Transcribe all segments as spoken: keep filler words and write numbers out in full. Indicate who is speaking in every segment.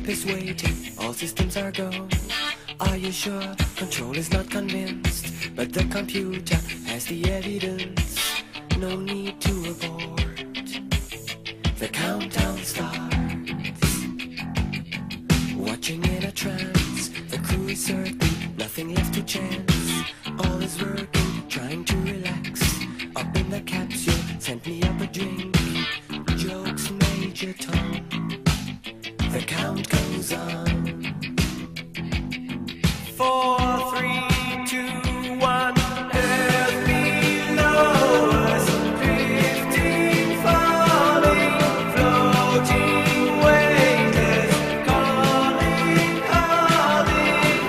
Speaker 1: ship is waiting, all systems are go. Are you sure? Control is not convinced, but the computer has the evidence. No need to abort. The countdown starts. Watching in a trance, the crew is certain, nothing left to chance. All is working, trying to relax. Up in the capsule, sent me up a drink. Jokes, Major Tom. The count goes on. Four, three, two, one. Earth below us, drifting, falling, floating, weightless, calling, calling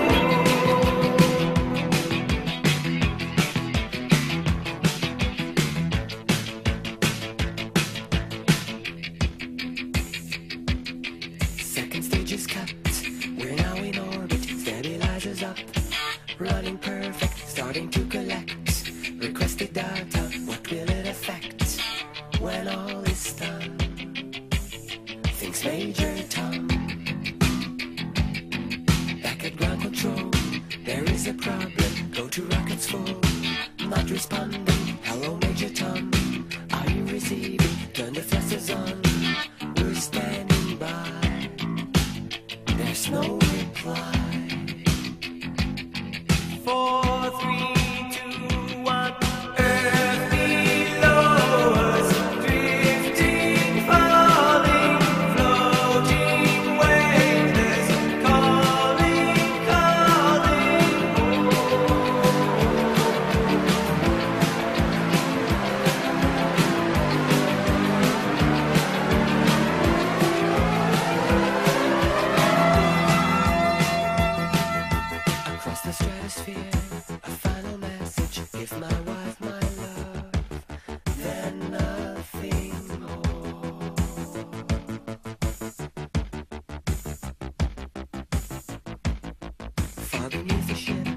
Speaker 1: home. Second stage is cut. We're now in orbit. Stabilizers up, running perfect, starting to collect requested data. What will it affect when all is done? Thinks Major Tom. Back at ground control, there is a problem. Go to rockets full, not responding. Hello, Major Tom, are you receiving? Turn the thrusters on. We're standing by. There's no reply. Four, three, two, one. Earth below us, drifting, falling, floating, weightless, calling, calling home. Across the stratosphere, a final message. Give my wife my love, then nothing more. Far beneath the ship,